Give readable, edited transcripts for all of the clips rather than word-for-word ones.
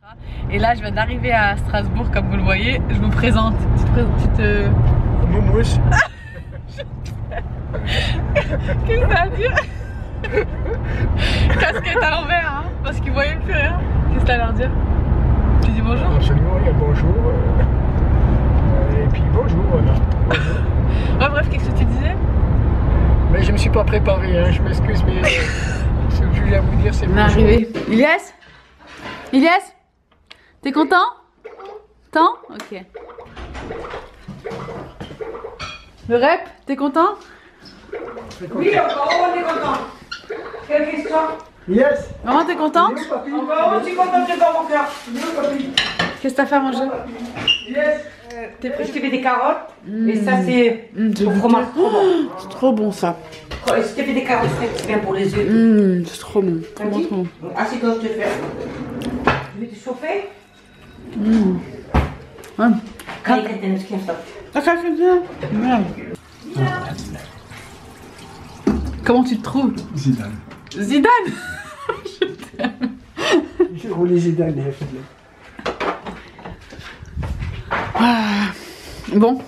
Et là je viens d'arriver à Strasbourg comme vous le voyez, je vous présente. Tu te... Moumouche. Qu'est-ce que ça veut dire? Casquette à l'envers hein, parce qu'ils voyaient plus rien. Qu'est-ce que t'as à leur dire? Tu dis bonjour? Absolument, il y a bonjour. Et puis bonjour, voilà. Bonjour. Ouais bref, qu'est-ce que tu disais? Mais je me suis pas préparé, hein, je m'excuse, mais ce que je voulais vous dire, c'est On est arrivé. Ilyes? Ilyes? T'es content? Content? Ok. Le rep, t'es content? Oui, encore on est content. Quelle question? Yes. Maman, t'es contente? Encore aussi content que dans mon cœur. Qu'est-ce que t'as fait à manger? Yes. T'es prêt? Je t'ai fait des carottes et ça c'est au fromage trop bon. C'est trop bon ça. Je t'ai fait des carottes frais, c'est bien pour les yeux. C'est trop bon. Trop bon, trop bon. Assieds-toi, je te fais. Je vais te chauffer. Ouais. Allez, Catherine, ce qu'il y a ça. Ah, ça fait bien. Merde. Comment tu te trouves? Zidane. Zidane. J'ai roulé Zidane, Bon,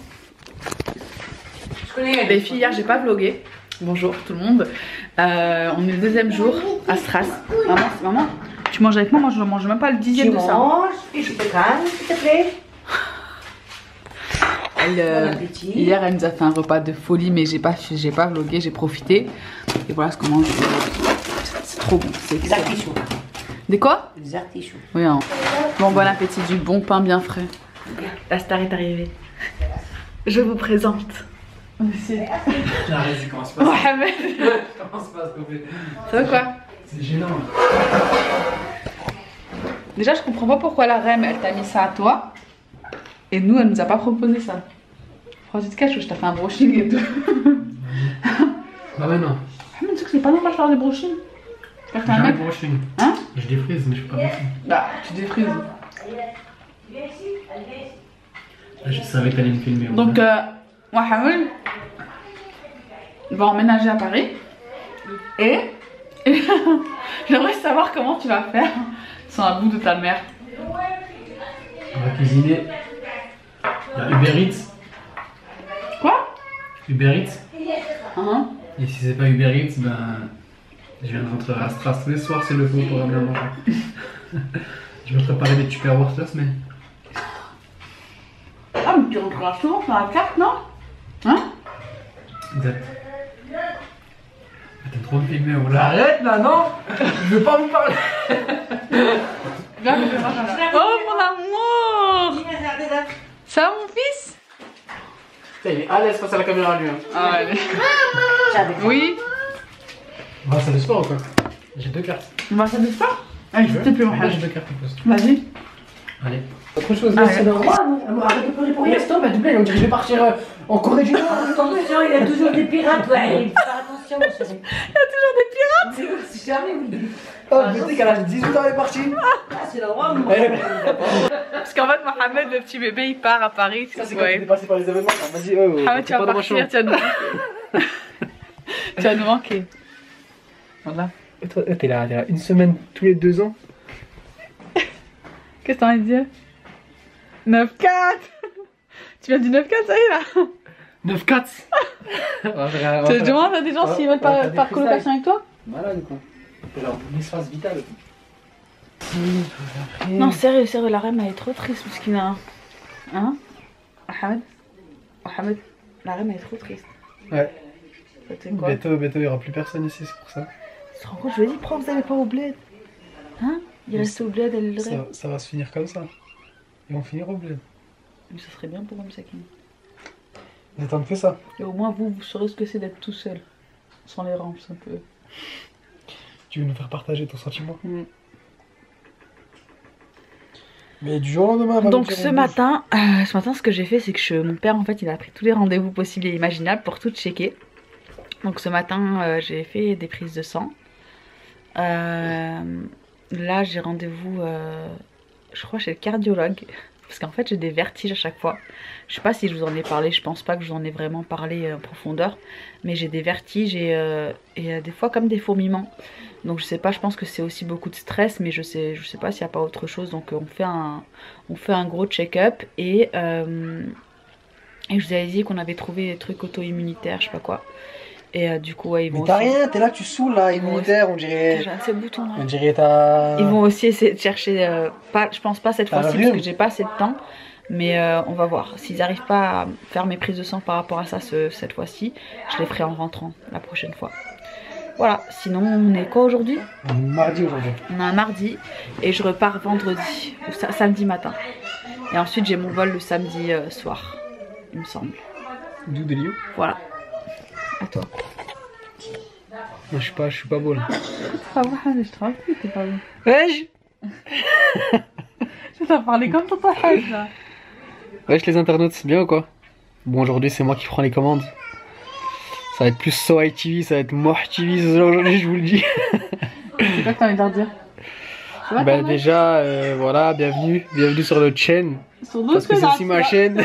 Je connais les filles, hier j'ai pas vlogué. Bonjour tout le monde. On est le deuxième jour à Stras. Maman, tu manges avec moi? Moi je mange même pas le dixième de ça. mange et je te calme, s'il te plaît. Hier elle nous a fait un repas de folie mais j'ai pas vlogué, j'ai profité. Et voilà ce qu'on mange. C'est trop bon, c'est Des excellent. artichauts. Des quoi? Des artichauts. Oui, hein. Bon appétit, du bon pain bien frais. La star est arrivée. Je vous présente. Vas-y, commence pas. Mohamed. Commence pas, s'il te plaît. Ça va quoi? C'est gênant. Déjà je comprends pas pourquoi la reine elle t'a mis ça à toi. Et nous elle nous a pas proposé ça. Pourquoi tu te caches? Je t'ai fait un brushing et tout. Bah ouais, non. Ah mais tu sais que c'est pas normal de faire des brushings. Faire que t'es un mec. brushing. Hein? Je défrise, mais je fais pas brushing. Bah tu défrises. Je savais que t'allais me filmer. Donc Mohamed va emménager à Paris. Et j'aimerais savoir comment tu vas faire sans la boue de ta mère. On va cuisiner. Il y a Uber Eats. Quoi? Uber Eats. Hein? Et si c'est pas Uber Eats, ben. Je viens de rentrer à Stras tous les soirs, c'est le faux pour ramener à manger. Je me préparais des Tupperware la semaine. Ah mais tu rentreras souvent sur la carte, non? Hein? Exact. T'aimes trop me filmer, on l'arrête là, non? Je veux pas vous parler. Oh mon amour! Ça va mon fils? Putain, il est à l'aise face à la caméra lui. Hein. Ah, allez. Oui? On va à la salle de sport ou quoi? J'ai 2 cartes. On va à la salle de sport? Allez, s'il te plaît, Moi Mohamed. j'ai 2 cartes en plus. Vas-y. Allez. Autre chose, Ah, c'est le roi, non? Arrête de pleurer pour rien, stop, s'il te plaît, on dirait que je vais partir en Corée du Nord. Attention, il y a toujours des pirates, ouais. Il faut faire attention, vous savez. Il y a toujours des pirates! Si jamais vous dites. Oh, je sais qu'à l'âge de 18 ans, elle est partie. Ah, c'est le roi, moi. Parce qu'en fait, Mohamed, le petit bébé, il part à Paris. Ça, c'est quand tu es passé par les événements. Vas-y, Mohamed, tu vas partir, tu vas nous manquer. Tu vas nous manquer. Voilà. Et toi, t'es là une semaine tous les 2 ans. Qu'est-ce que t'as envie de dire? 9-4. Tu viens du 9-4, ça y est là? 9-4. Tu demandes à des gens s'ils veulent par colocation avec toi? Malade quoi. Genre l'espace vital. Non, sérieux, la reine elle est trop triste parce qu'il a. Hein? Mohamed, la reine elle est trop triste. Ouais. C'est quoi? Bientôt il y aura plus personne ici, c'est pour ça. Tu te rends compte, je lui ai dit, prends, vous allez pas au bled. Hein? Il reste au bled, elle le rêve. Ça va se finir comme ça. Ils vont finir au bled. Mais ça serait bien pour moi, Sakin. J'attends que ça. Et au moins, vous saurez ce que c'est d'être tout seul. Sans les ramps, un peu. Tu veux nous faire partager ton sentiment? Mais du jour au lendemain. Donc ce matin, ce que j'ai fait, c'est que mon père, en fait, il a pris tous les rendez-vous possibles et imaginables pour tout checker. Donc ce matin, j'ai fait des prises de sang. Là, j'ai rendez-vous, je crois, chez le cardiologue. parce qu'en fait j'ai des vertiges à chaque fois. Je sais pas si je vous en ai parlé, je pense pas que je vous en ai vraiment parlé en profondeur, mais j'ai des vertiges et des fois comme des fourmillements. Donc je sais pas, je pense que c'est aussi beaucoup de stress, mais je sais pas s'il n'y a pas autre chose. Donc on fait un gros check-up et je vous avais dit qu'on avait trouvé des trucs auto-immunitaires, je sais pas quoi. Et du coup, ouais, ils vont. Mais t'as rien, t'es là, tu saoules là, immunitaire, on dirait. J'ai assez de boutons. On dirait ta. Ils vont aussi essayer de chercher. Je pense pas cette fois-ci parce que j'ai pas assez de temps. Mais on va voir. S'ils n'arrivent pas à faire mes prises de sang par rapport à ça cette fois-ci, je les ferai en rentrant la prochaine fois. Voilà, sinon on est quoi aujourd'hui? Mardi aujourd'hui. On a un mardi et je repars vendredi, ou samedi matin. Et ensuite j'ai mon vol le samedi soir, il me semble. D'où de Lyon? Voilà. À toi. Moi je suis pas beau là. Ah ouais, je te rappelle, t'es pas beau. Wesh. Tu t'as parlé comme ton haj là. Wesh les internautes, c'est bien ou quoi? Bon, aujourd'hui c'est moi qui prends les commandes. Ça va être plus Soai TV, ça va être Moh TV aujourd'hui, je vous le dis. C'est quoi que t'as envie de leur dire? Bah déjà, voilà, bienvenue sur notre chaîne. Sur Parce que c'est aussi ma chaîne.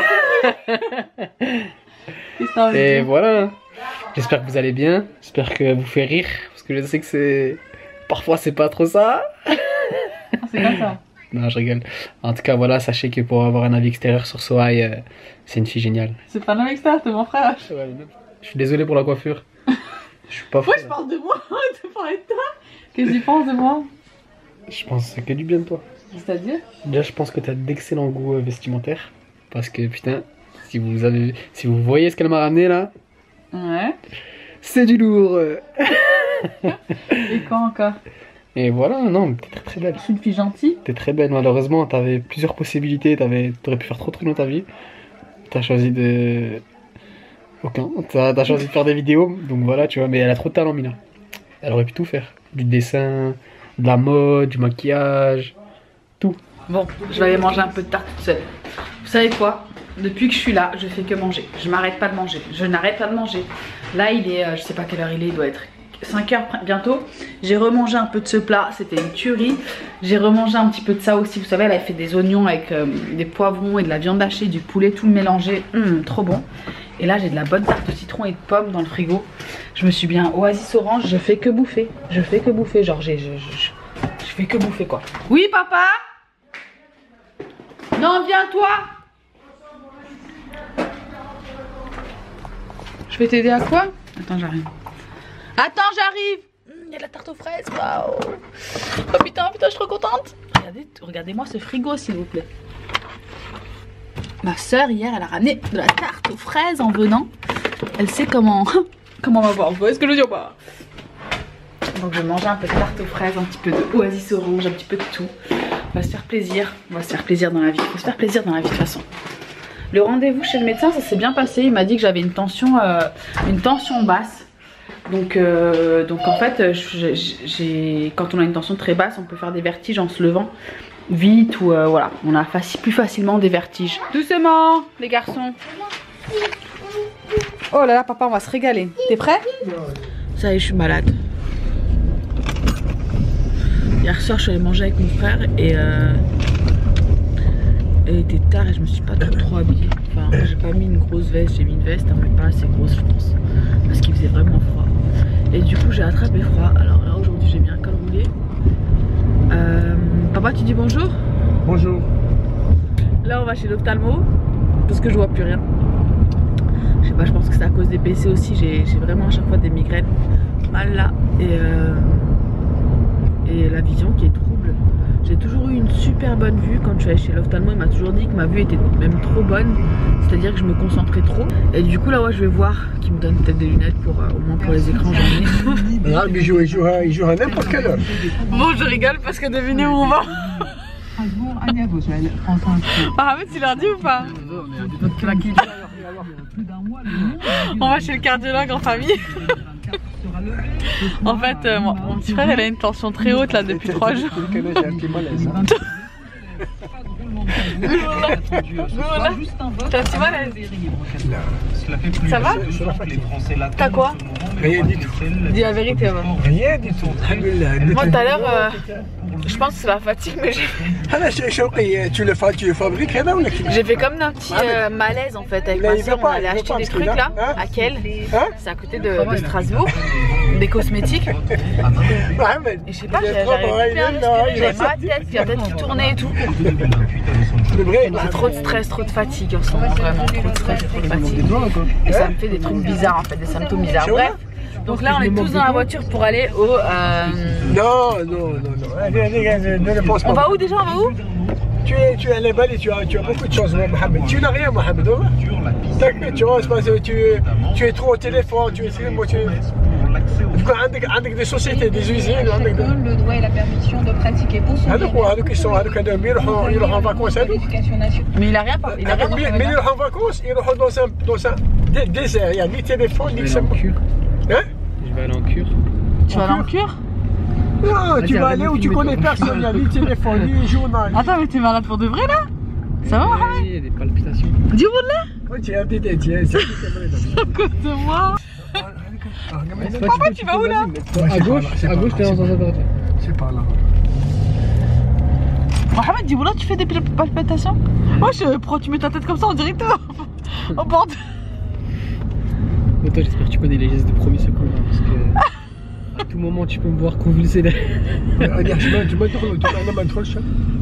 Et voilà. J'espère que vous allez bien. J'espère que vous fait rire. Parce que je sais que c'est... Parfois c'est pas trop ça. C'est comme ça. Non, je rigole. En tout cas, voilà, sachez que pour avoir un avis extérieur sur Soai, c'est une fille géniale. C'est pas un extérieur, t'es mon frère. Je suis désolé pour la coiffure. Je suis pas fou. Ouais, je parle de moi, tu parles de toi. Qu'est-ce que tu penses de moi? Je pense que du bien de toi. C'est-à-dire? Déjà, je pense que t'as d'excellents goûts vestimentaires. Parce que putain, si vous voyez ce qu'elle m'a ramené là, ouais. C'est du lourd. Et quand encore? Et voilà, non, mais t'es très très belle. Je suis une fille gentille. T'es très belle, malheureusement, t'avais plusieurs possibilités, t'aurais pu faire trop de trucs dans ta vie. T'as choisi de... Aucun. T'as choisi de faire des vidéos, donc voilà, tu vois, mais elle a trop de talent, Mina. Elle aurait pu tout faire. Du dessin, de la mode, du maquillage, tout. Bon, je vais aller manger un peu de tarte toute seule. Vous savez quoi? Depuis que je suis là, je fais que manger. Je m'arrête pas de manger. Je n'arrête pas de manger. Là, il est, je sais pas quelle heure il doit être 5 h bientôt. J'ai remangé un peu de ce plat, c'était une tuerie. J'ai remangé un petit peu de ça aussi. Vous savez, elle avait fait des oignons avec des poivrons et de la viande hachée, du poulet, tout mélangé. Trop bon. Et là, j'ai de la bonne tarte au citron et de pommes dans le frigo. Je me suis bien oasis orange. Je fais que bouffer. Je fais que bouffer. Genre, je fais que bouffer quoi. Oui, papa? Non, viens toi. Je vais t'aider à quoi? Attends, j'arrive. Attends, j'arrive. Il y a de la tarte aux fraises. Waouh. Oh putain, je suis trop contente. Regardez-moi ce frigo, s'il vous plaît. Ma soeur, hier, elle a ramené de la tarte aux fraises en venant. Elle sait comment on va voir. Vous voyez ce que je veux dire ou pas? Donc, je vais manger un peu de tarte aux fraises, un petit peu de oasis orange, un petit peu de tout. On va se faire plaisir. On va se faire plaisir dans la vie. Il faut se faire plaisir dans la vie de toute façon. Le rendez-vous chez le médecin, ça s'est bien passé. Il m'a dit que j'avais une tension basse. Donc en fait, quand on a une tension très basse, on peut faire des vertiges en se levant vite ou voilà. On a plus facilement des vertiges. Doucement, les garçons. Oh là là, papa, on va se régaler. T'es prêt? Ça y est, je suis malade. Hier soir, je suis allée manger avec mon frère et il était tard et je me suis pas trop habillée. Enfin, j'ai pas mis une grosse veste, j'ai mis une veste, mais pas assez grosse, je pense. Parce qu'il faisait vraiment froid. Et du coup, j'ai attrapé froid. Alors là, aujourd'hui, j'ai mis un col roulé. Papa, tu dis bonjour? Bonjour. Là, on va chez l'ophtalmo parce que je vois plus rien. Je sais pas, je pense que c'est à cause des PC aussi. J'ai vraiment à chaque fois des migraines. Mal là. Et la vision qui est trouble. J'ai toujours eu une super bonne vue quand je suis allée chez l'ophtalmo. Il m'a toujours dit que ma vue était même trop bonne. C'est-à-dire que je me concentrais trop. Et du coup là ouais, je vais voir qui me donne peut-être des lunettes pour au moins pour les écrans j'en ai. Regarde, il joue à n'importe quelle heure. Bon, je rigole parce que devinez où on va. Ah mais tu l'as dit ou pas? On va chez le cardiologue en famille. En fait, mon petit frère il a une tension très haute là depuis 3 jours. Tu vois là? Ça va? T'as quoi? Rien du tout. Dis la vérité, ouais. Rien du tout. Alhamdulillah. Moi tout à l'heure, je pense que c'est la fatigue, mais Tu le fabriques هذا ولا كيف؟ j'ai fait comme un petit malaise en fait avec ma soeur. On allait acheter des trucs là, à Kiel. C'est à côté de Strasbourg, des cosmétiques. Mohamed. Et je sais pas, j'arrivais plus à respirer, j'avais ma tête, puis la tête qui tournait et tout. C'est trop de stress, trop de fatigue en ce moment, vraiment trop de stress, trop de fatigue. Et ça me fait des trucs bizarres en fait, des symptômes bizarres. Bref, donc là on est tous dans la voiture pour aller au... Non. Allez, ne le pense pas. On va où déjà? On va où? Tu es à la balle et tu as beaucoup de chance, Mohamed. Tu n'as rien, Mohamed. T'inquiète, tu vois, tu es trop au téléphone, tu es عندك des sociétés, des usines, عندك le droit et la permission de pratiquer pour son هذوك يروحوا en vacances هذوك. Mais il a rien parlé, il a rien parlé. Mais ils يروحوا en vacances, ils يروحوا dans un désert, il y a ni téléphone, ni Je vais aller en cure. Hein? Je vais aller en cure. Tu vas aller en cure? Non, tu vas aller où tu connais personne, il y a ni téléphone, ni journal. Attends, mais t'es malade pour de vrai là? Ça va Mohamed? Il y a des palpitations. Dis Wallah. Tu as des À cause de moi. Papa, tu vas où là? À gauche, t'es dans un endroit. C'est par là. Mohamed, dis Wallah, tu fais des palpitations? Oh, pourquoi tu mets ta tête comme ça en directeur? Au bord de... Mais toi, j'espère que tu connais les gestes de premier secours, hein, parce que à tout moment tu peux me voir convulser là. regarde, أنا ما ندخلش.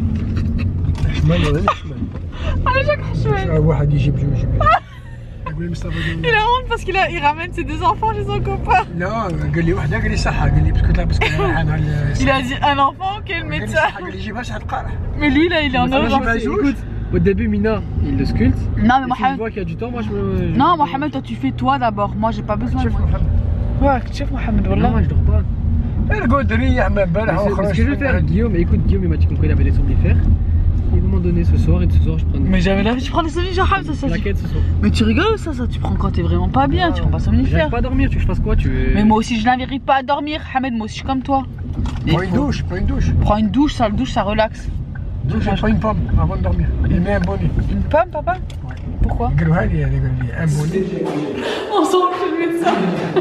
Allez, j'accroche. واحد يجيب جوج. يقول لي مصطفى Il a honte parce qu'il ramène ses deux enfants chez son copain. لا قال لي وحده قال لي صحه قال لي باسكو لا باسكو Il a dit un enfant, quel médecin. قال لي جيبها شحال القارح. Mais lui là, il est en urgence. Écoute, au début Mina, il le sculpte. Non, mais Et si je Mohamed. vois qu'il y a du temps, moi je me... Non, Mohamed, toi tu fais toi d'abord. Moi j'ai pas besoin. Ouais, chef Mohamed, Non, wallah. moi je dors pas. انا قلت ريح من امبارح C'est ce que je vais faire, Guillaume. Écoute, Guillaume il m'a dit qu'on avait des somnifères. Et ils m'ont donné ce soir, et ce soir je prends Mais j'avais la vie, tu prends des somnifères, ça. la quête ce soir. Mais tu rigoles, ça tu prends quand t'es vraiment pas bien, tu prends pas J'arrive somnifères. pas à dormir, tu veux que je fasse quoi? Mais moi aussi je n'arrive pas à dormir, Hamed, moi aussi je suis comme toi. Prends une douche, Prends une douche, ça relaxe. Douche, prends une pomme avant de dormir. Il met un bonnet. Une pomme, papa? Pourquoi? قالوها لي هذا قال لي un bonnet. On sent que le médecin.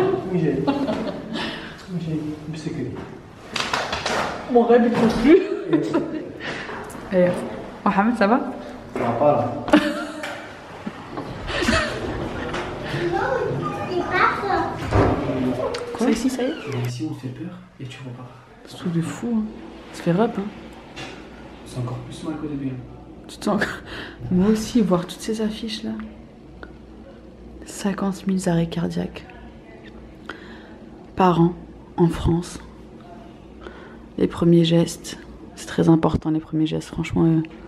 Mon rêve il trouve plus. Et Mohamed, ça va? Ça va pas là. Quoi ici, ça y est? Mais ici on te fait peur et tu repars. C'est tout de fou, hein. Ça fait rap, hein. C'est encore plus mal qu'au début. Tu te sens... Moi aussi, voir toutes ces affiches là. 50 000 arrêts cardiaques par an en France. Les premiers gestes, c'est très important les premiers gestes, franchement.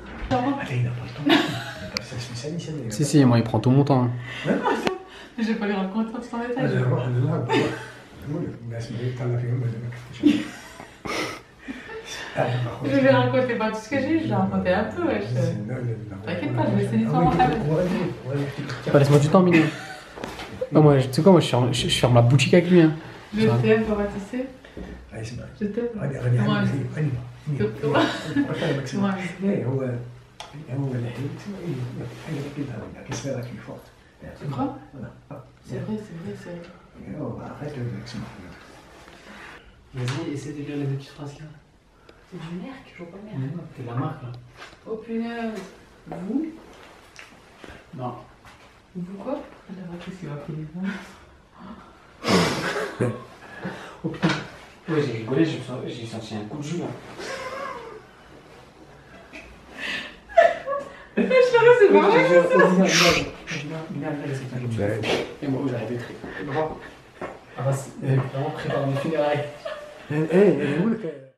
Si, moi il prend tout mon temps. Je vais pas les raconter tout en détail. Je vais raconter pas tout ce que j'ai eu, je vais raconter un peu. T'inquiète pas, je vais essayer d'histoire Mohamed. Laisse-moi du temps, Mina. Non, moi, tu sais quoi, moi je ferme la boutique avec lui. Hein. Je t'aime, papa, tu sais. Je t'aime. Moi aussi. Tu crois? C'est vrai. Vas-y, essaie de lire les deux petites phrases là. C'est du merc, je vois pas merc. Non, c'est la marque là. Oh punaise. Vous? Non. Vous quoi? Qu'est-ce qu'il va appeler? Oh putain. Ouais, j'ai rigolé, j'ai senti un coup de jus là. Je c'est pas vrai. Et moi, j'arrivais très. Ah bah, c'est vraiment préparer mes funérailles.